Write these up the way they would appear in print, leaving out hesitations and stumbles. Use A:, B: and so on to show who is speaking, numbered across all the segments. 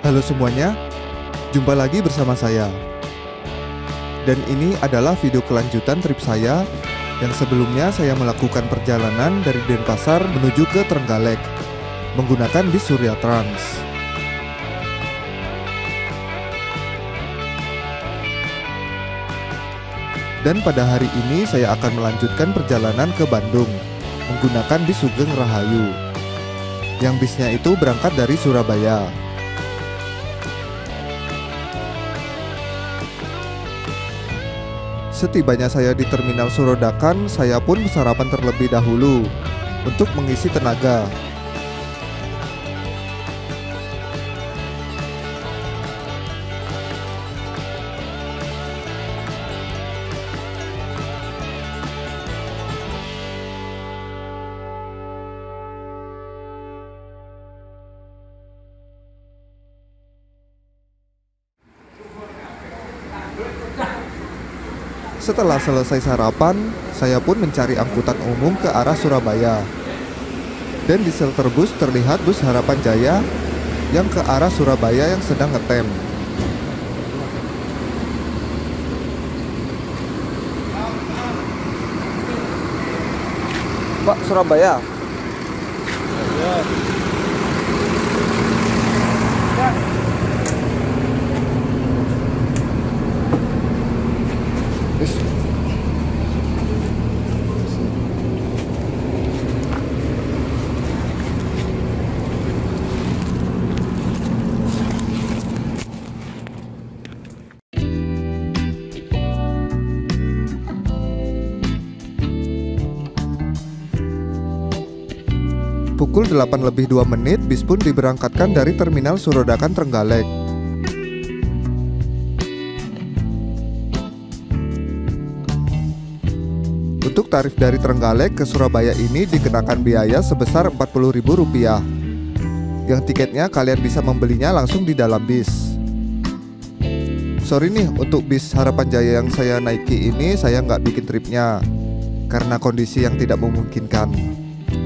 A: Halo semuanya, jumpa lagi bersama saya. Dan ini adalah video kelanjutan trip saya yang sebelumnya saya melakukan perjalanan dari Denpasar menuju ke Trenggalek menggunakan bis Surya Trans. Dan pada hari ini saya akan melanjutkan perjalanan ke Bandung menggunakan bis Sugeng Rahayu. Yang bisnya itu berangkat dari Surabaya. Setibanya saya di Terminal Surodakan, saya pun sarapan terlebih dahulu untuk mengisi tenaga. Setelah selesai sarapan, saya pun mencari angkutan umum ke arah Surabaya. Dan di shelter bus terlihat bus Harapan Jaya yang ke arah Surabaya yang sedang ngetem. Pak, Surabaya. Pukul 8:02 bis pun diberangkatkan dari Terminal Surodakan Trenggalek. Untuk tarif dari Trenggalek ke Surabaya ini dikenakan biaya sebesar Rp40.000. Yang tiketnya kalian bisa membelinya langsung di dalam bis. Sorry nih, untuk bis Harapan Jaya yang saya naiki ini saya nggak bikin tripnya karena kondisi yang tidak memungkinkan.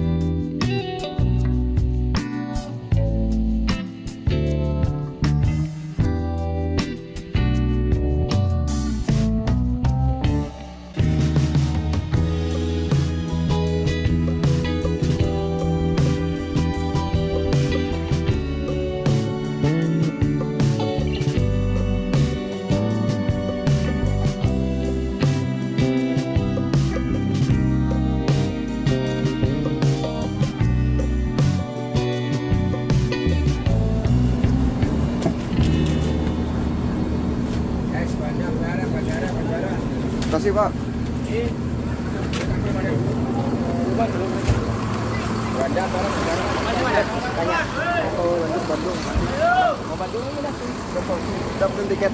A: Terima kasih, Pak. Udah pesen tiket.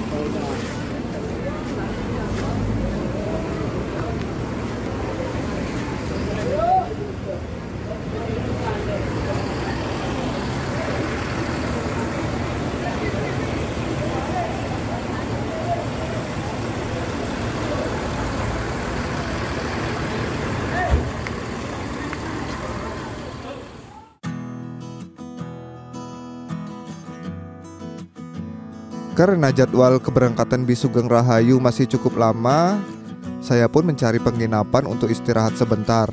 A: Karena jadwal keberangkatan bis Sugeng Rahayu masih cukup lama, saya pun mencari penginapan untuk istirahat sebentar.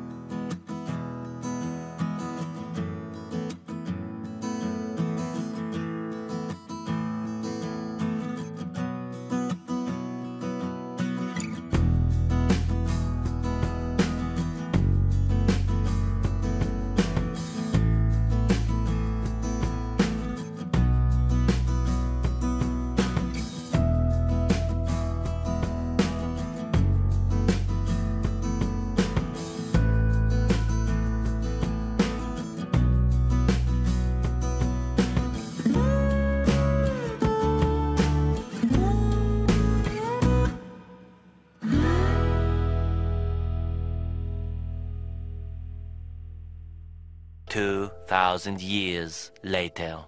B: Two 2,000 years later.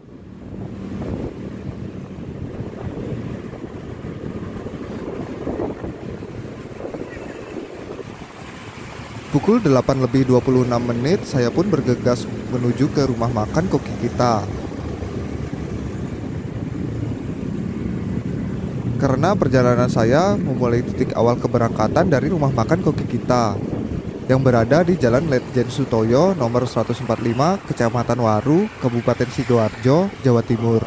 A: Pukul 8:26 saya pun bergegas menuju ke rumah makan koki kita. karena perjalanan saya memulai titik awal keberangkatan dari rumah makan Koki Kita yang berada di Jalan Letjen Sutoyo nomor 145, Kecamatan Waru, Kabupaten Sidoarjo, Jawa Timur.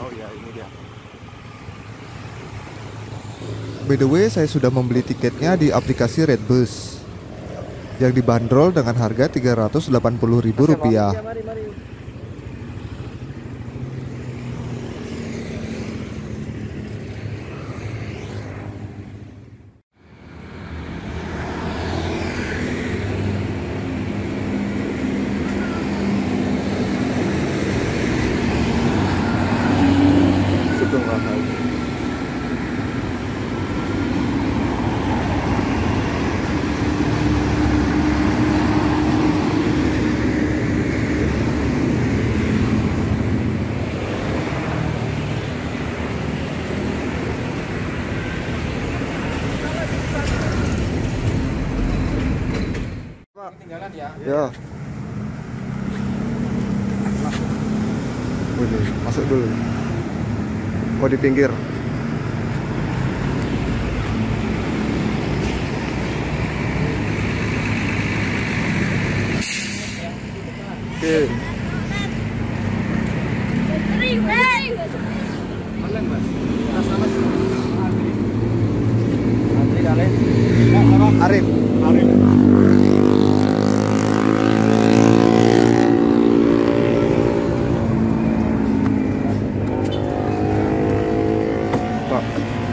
A: By the way, saya sudah membeli tiketnya di aplikasi Redbus yang dibanderol dengan harga Rp380.000.
C: Tinggalan ya.
A: Ya. Ini masuk dulu. Oh, di pinggir. Oke.
C: Online Mas. Atas nama Andri kali.
A: Arif.
C: Arif.
A: Pak.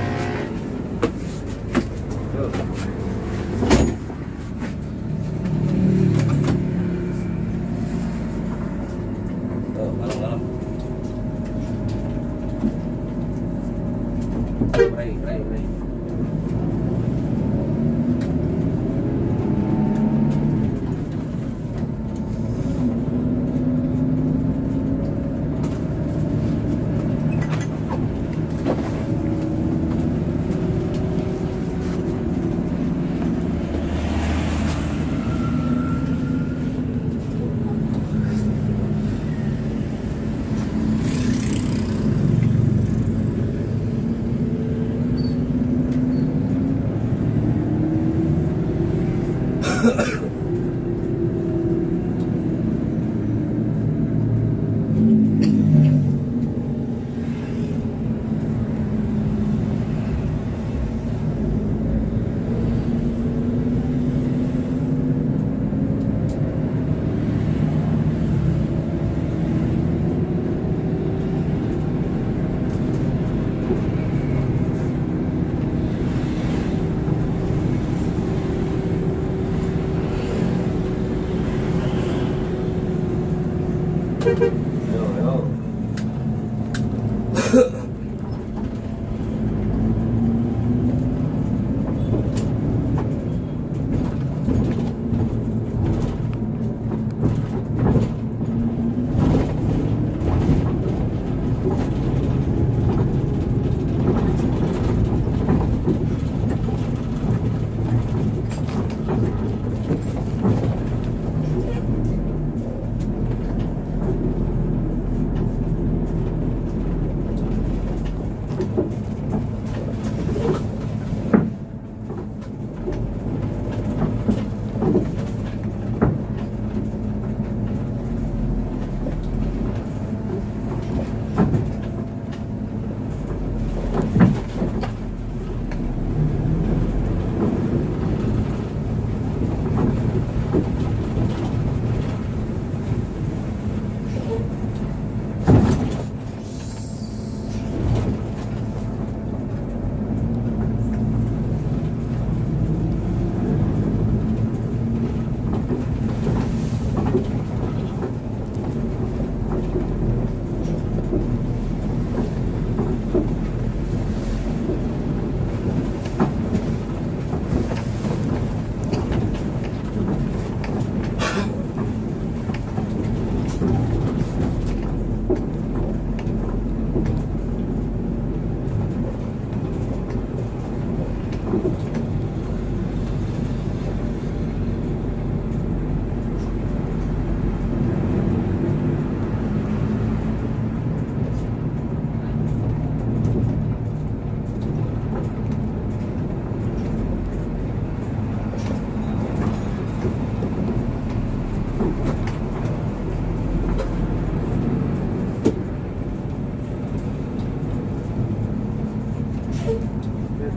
C: Malam-malam. Rai.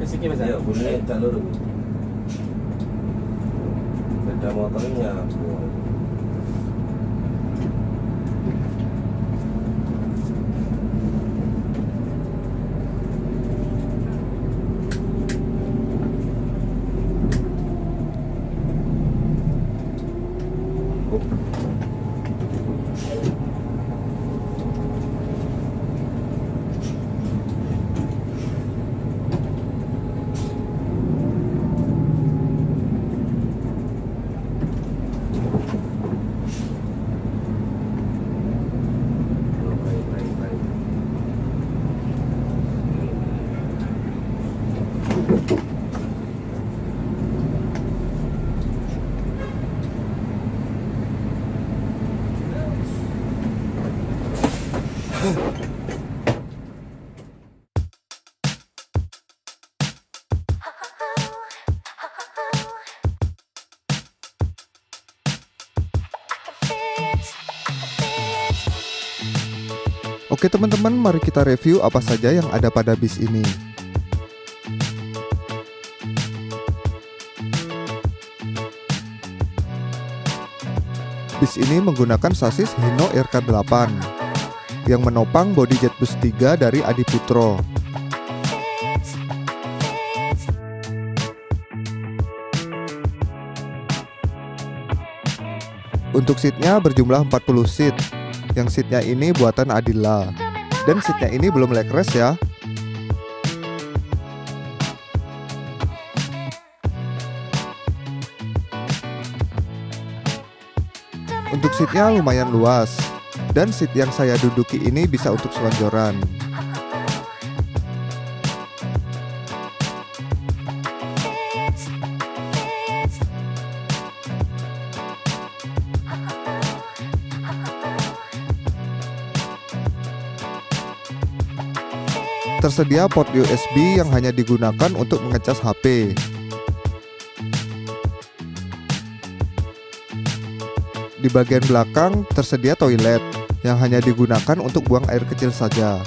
C: Besiknya mas.
D: Iya, bunyinya jalur. Beda motornya.
A: Oke teman-teman, mari kita review apa saja yang ada pada bis ini. Bis ini menggunakan sasis Hino RK8 yang menopang bodi jet bus 3 dari Adiputro. Untuk seatnya berjumlah 40 seat. Yang seatnya ini buatan Adila. Dan seatnya ini belum leg rest ya. Untuk seatnya lumayan luas. Dan seat yang saya duduki ini bisa untuk selonjoran. Tersedia port USB yang hanya digunakan untuk mengecas HP. Di bagian belakang tersedia toilet yang hanya digunakan untuk buang air kecil saja.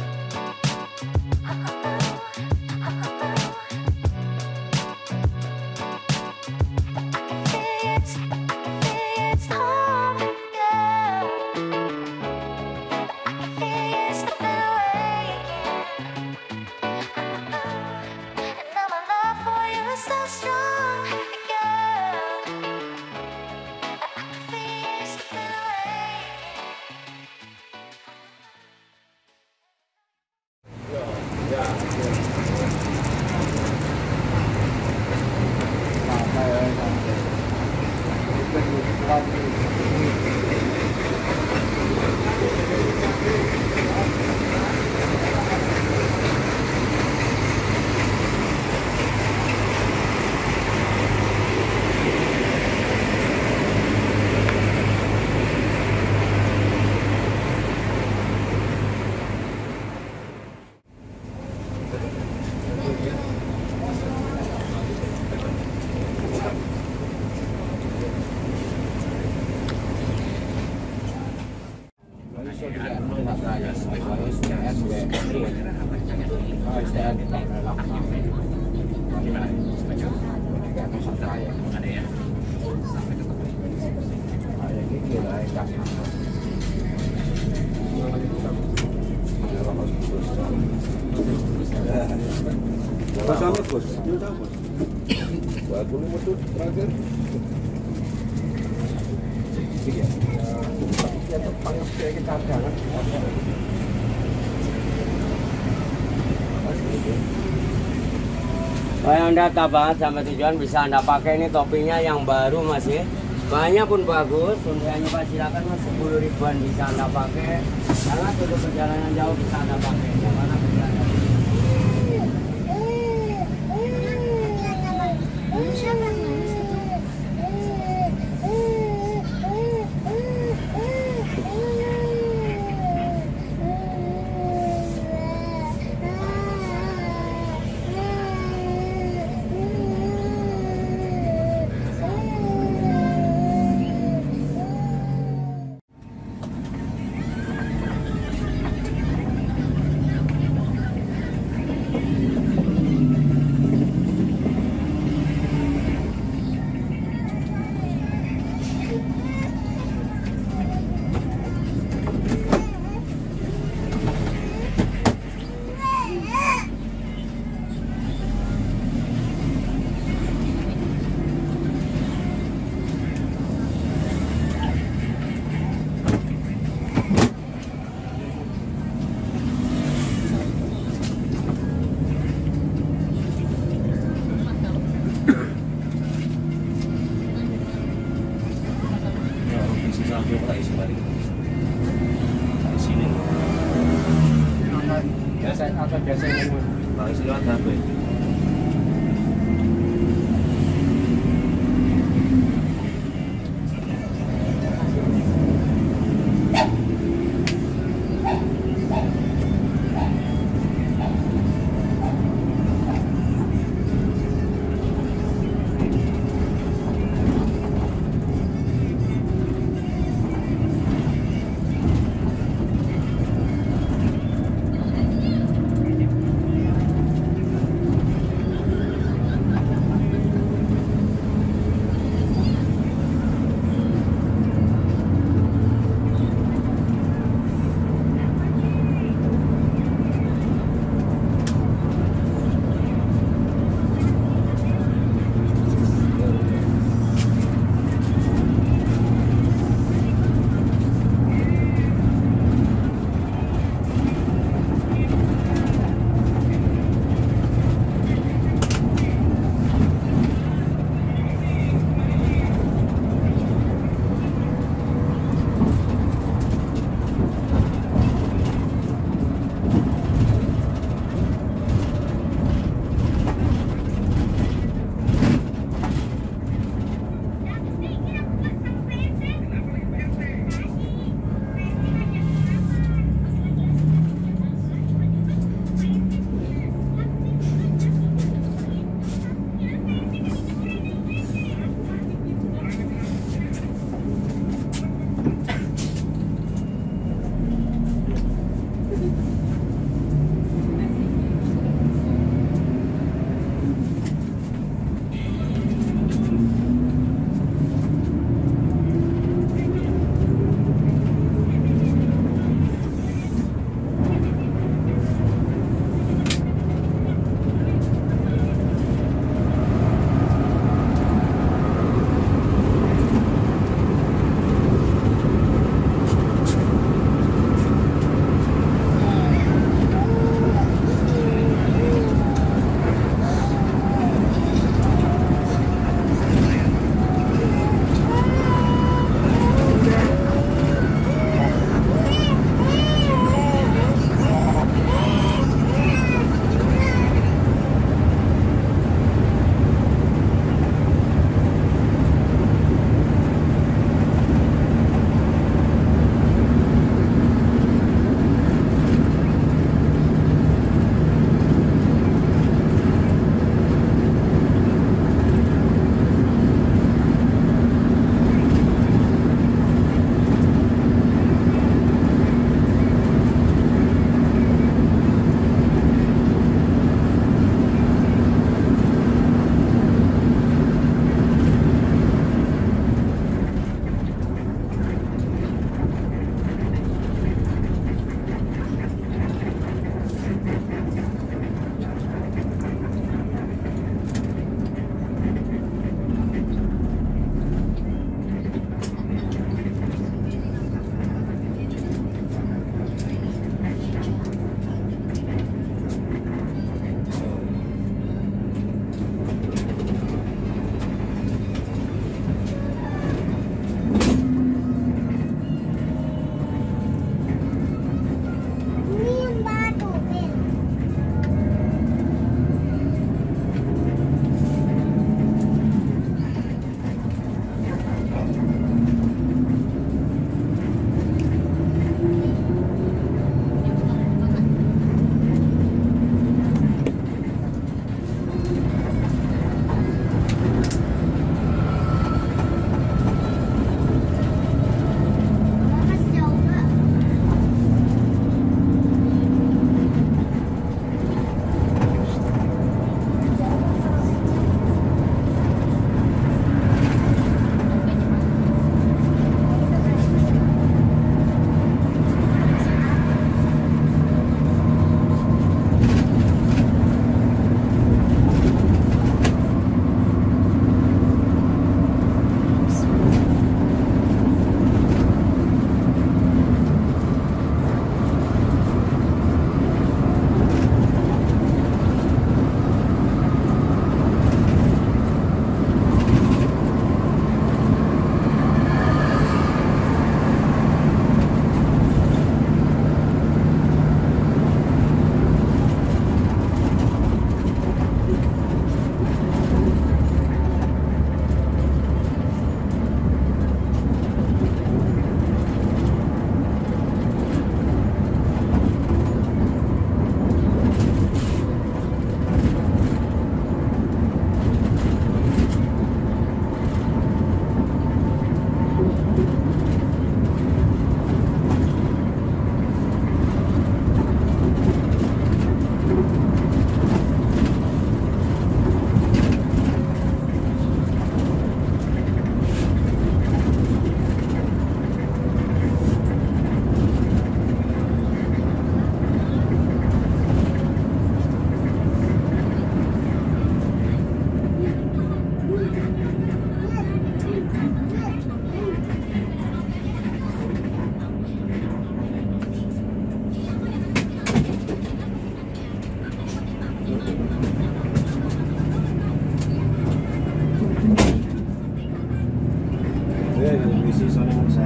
E: Kalau Anda tabat sampai tujuan bisa Anda pakai ini topinya yang baru Mas ya. Bahannya pun bagus, undiannya Pak silakan Mas 10 ribuan bisa Anda pakai. Karena untuk perjalanan jauh bisa Anda pakai. Yang mana perjalanan
D: Wih. isi soalnya saya.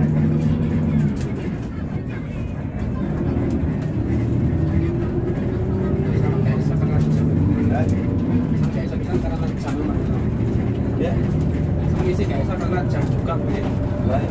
D: Ya,
C: isi kayak karena jam juga punya.
D: baik.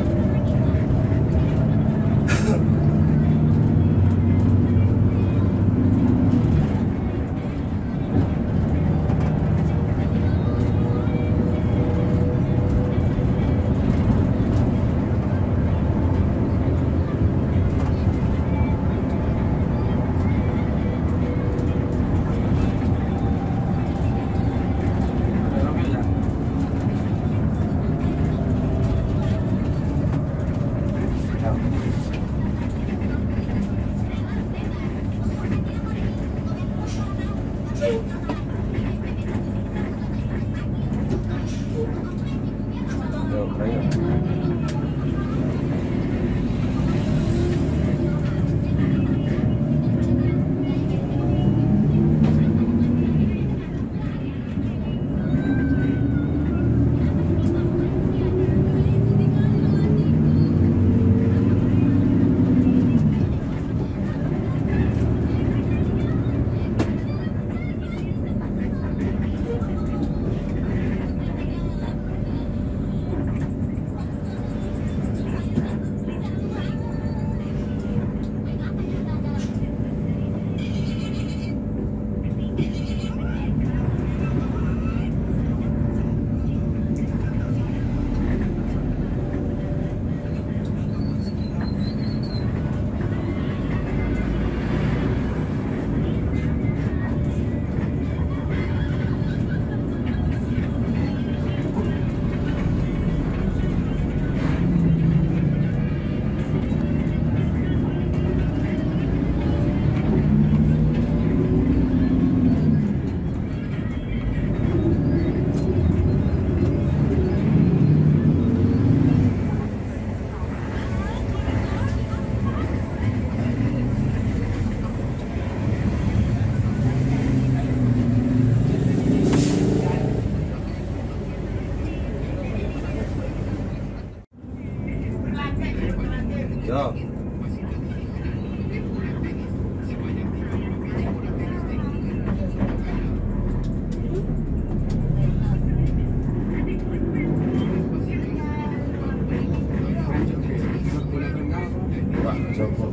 D: Yo, ayo. Pak Joko.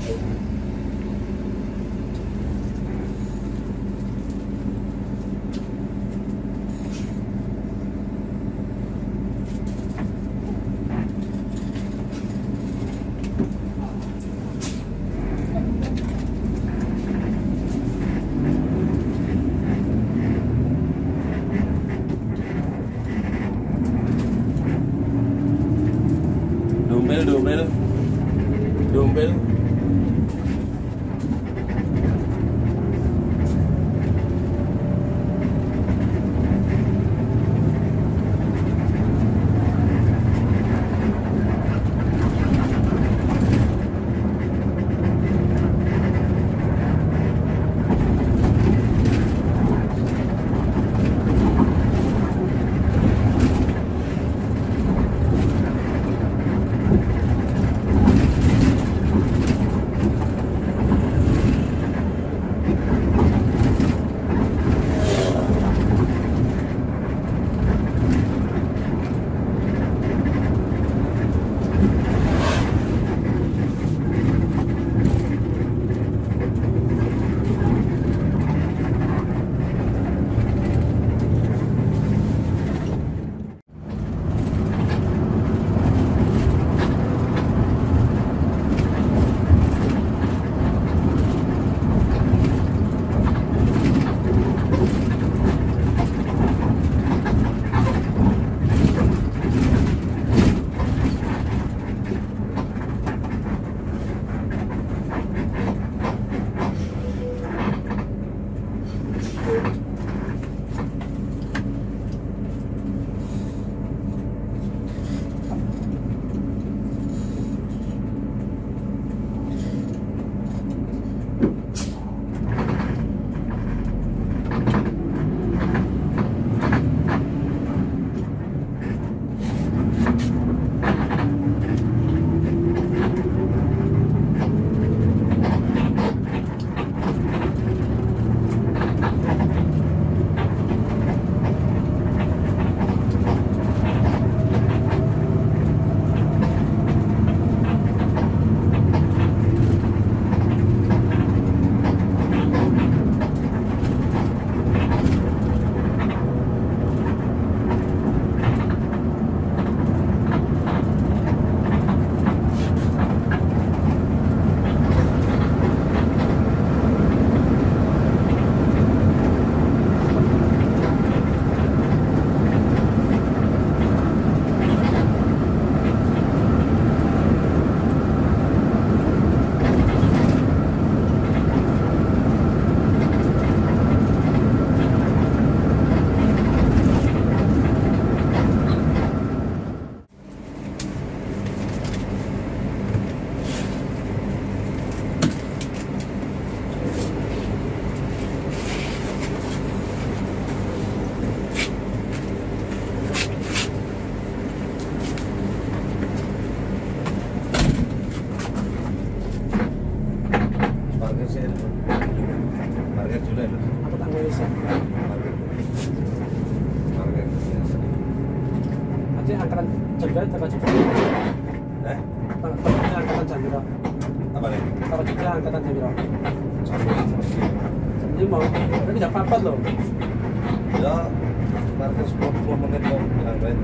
D: Dompel. Market juga itu.
C: Aku tak Indonesia.
D: Market.
C: Nanti angkatan Jogja, Jawa Jogja.
D: Eh?
C: Angkatan Jambiro.
D: Apa nih?
C: Jawa Jogja angkatan Jambiro.
D: Sampai
C: Ini mau, ini jam 4 loh.
D: ya market 10 menit kok bilang baik.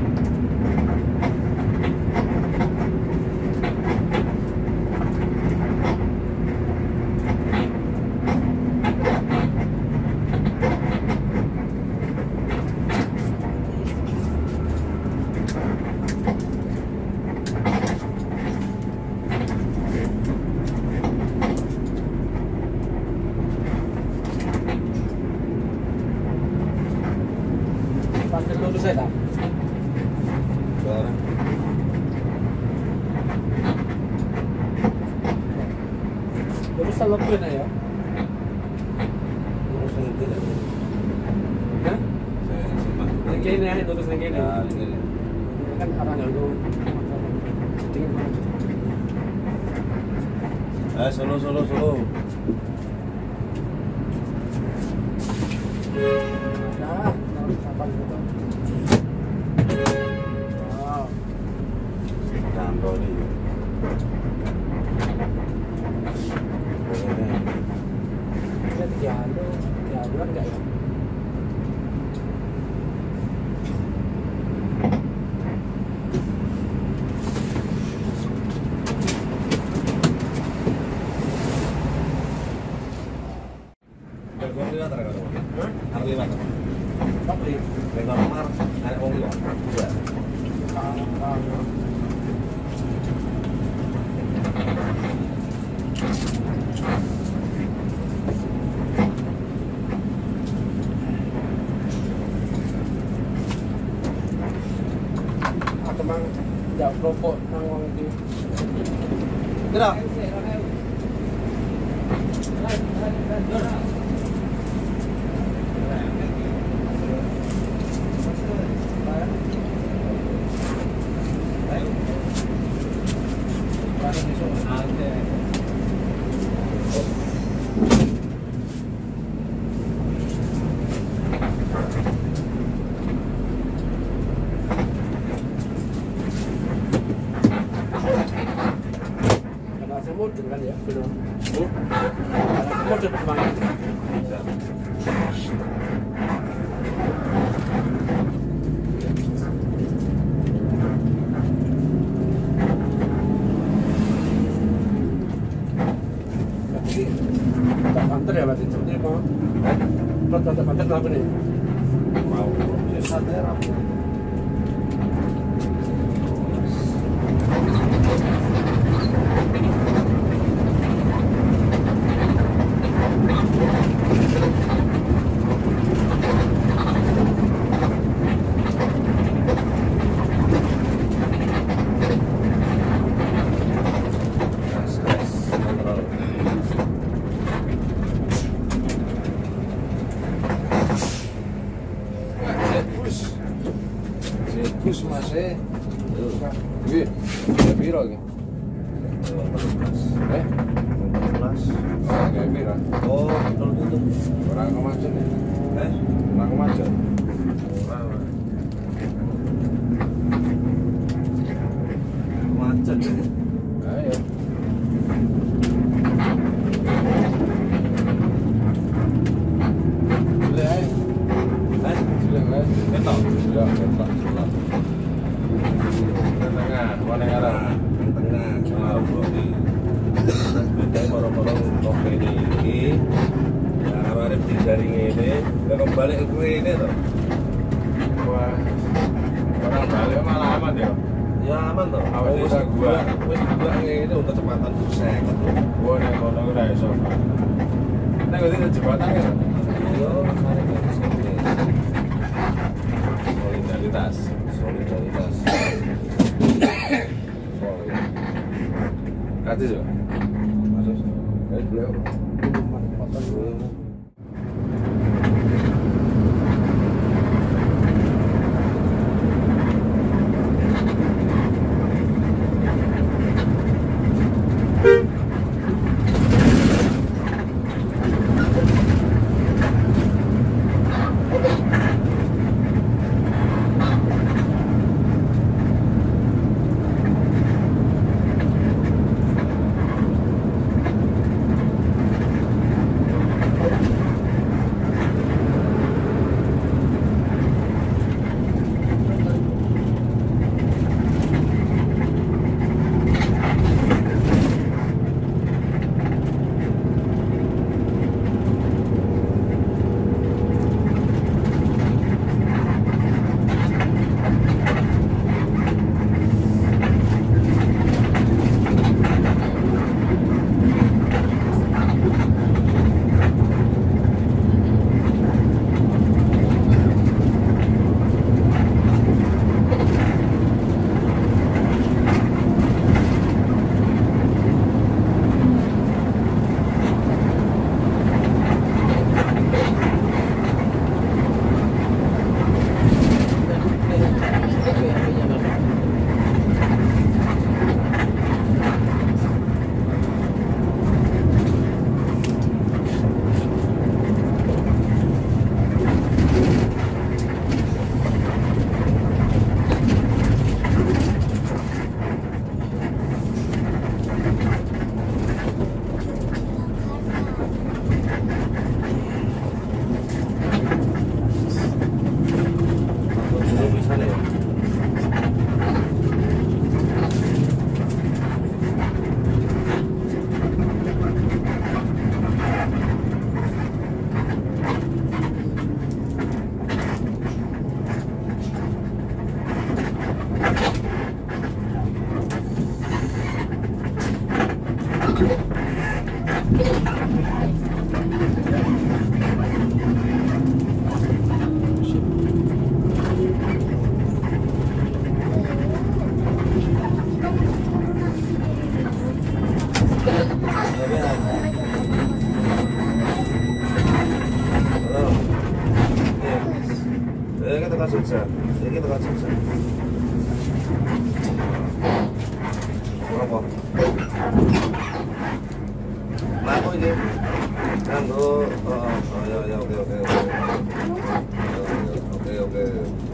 C: Pasti lulus saya tak?
D: Sekarang
C: Lulus tak lebih ya?
D: terus nanti deh.
C: Hah?
D: Saya sempat.
C: Yang ini ya, lulus yang ini.
D: Ya, ini.
C: Kan orang yang lu sedingin banget.
D: Solo.
C: Nah, sampah gitu. Wow.
D: Cantol nih.
C: rokok nang wong iki.
D: Gerak.
C: Modern kan ya, benar. Modern banget. Tapi tak panter ya berarti seperti mau. Tak panter kenapa nih?
D: Mau santai rapi.
F: Gus Mas e. Nggih. Ya piro iki?
D: 18. 18.
F: Kayak piro?
D: Oh, betul itu.
F: Ora kemacet.
D: Eh,
F: Ora kemacet.
D: macet.
F: Ayo. Boleh ae.
D: Eh,
F: Boleh ae.
D: ketok.
F: Ya, ketok. Tengah, mana arah?
D: Tengah, arah blok Bedanya moro-moro kopi ini. Nah, kalau ada di jaring ini, kalau balik ke ini tuh.
F: Wah. Orang balik malah aman ya.
D: Ya aman tuh.
F: Awal
D: Wis
F: desa gua.
D: wis gua ini untuk kecepatan 50 tuh.
F: Gua nek kono ora iso. Nek ngerti jembatan kan?
D: Yo, mari ke sini.
F: Solidaritas.
D: Solidaritas.
F: Kati yo.
D: Masuk.
F: Beliau.
D: Jogja. Ini tekan Jogja. Apa? Nah, aku ini nganggo ya oke. Oke.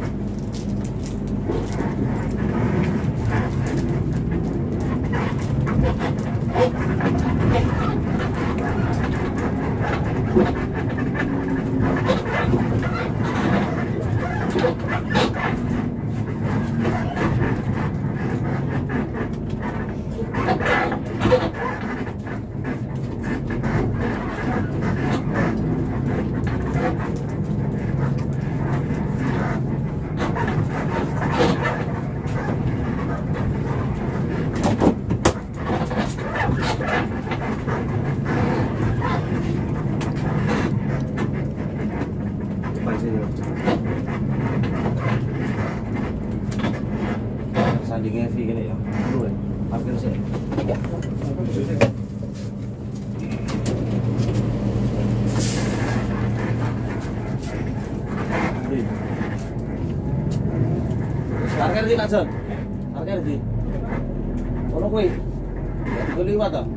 D: Sandingnya V gini ya. Dulu ya. Parkir sih. Parkir di Nak Jon. Parkir di. Ono kuwi. Iku liwat to.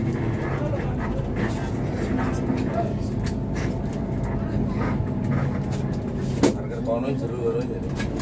D: Parkir kono jero ini.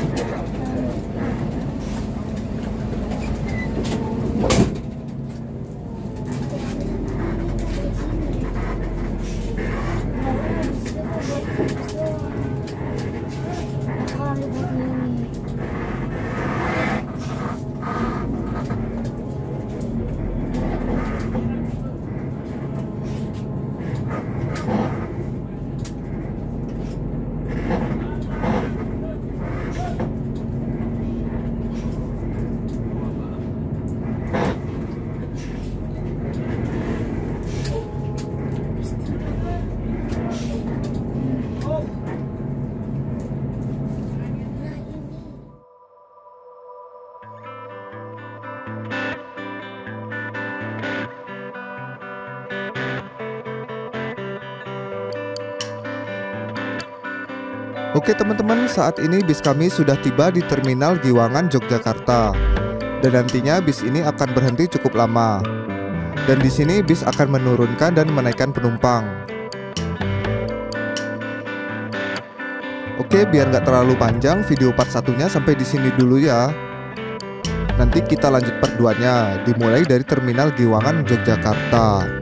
A: Oke teman-teman, saat ini bis kami sudah tiba di Terminal Giwangan, Yogyakarta. Dan nantinya bis ini akan berhenti cukup lama. Dan di sini bis akan menurunkan dan menaikkan penumpang. Oke, biar nggak terlalu panjang, video part 1-nya sampai di sini dulu ya. Nanti kita lanjut part 2-nya, dimulai dari Terminal Giwangan, Yogyakarta.